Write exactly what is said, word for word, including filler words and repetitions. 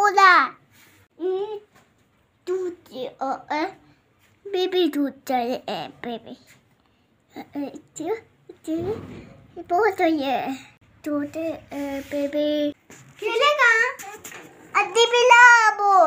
बोला दूध बेबी दूध चाहिए बेबी बहुत ये दूध बेबी खेलेगा अद्दी पिला वो